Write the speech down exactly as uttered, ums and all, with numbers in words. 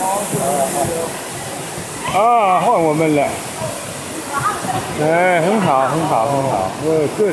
啊，换我们了。哎，很好，很好，很好。呃，对。